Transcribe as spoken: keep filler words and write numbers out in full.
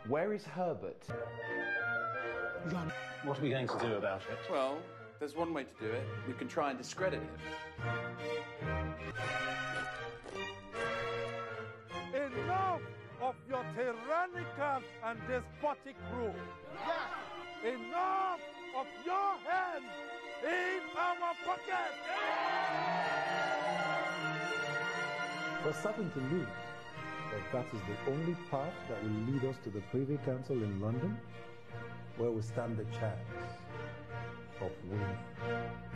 Where is Herbert? What are we going to do about it? Well, there's one way to do it. We can try and discredit him. Enough of your tyrannical and despotic rule. Yes. Enough of your hands in our pocket. We're starting to lose, but that is the only path that will lead us to the Privy Council in London, where we stand the chance of winning.